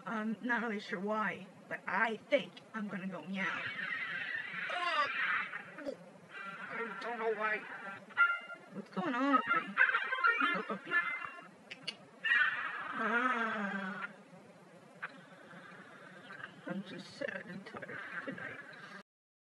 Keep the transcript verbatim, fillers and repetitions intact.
I'm not really sure why, but I think I'm gonna go meow. I don't know why. What's going on with me? Oh, okay. Ah, I'm just sad and tired. Good night.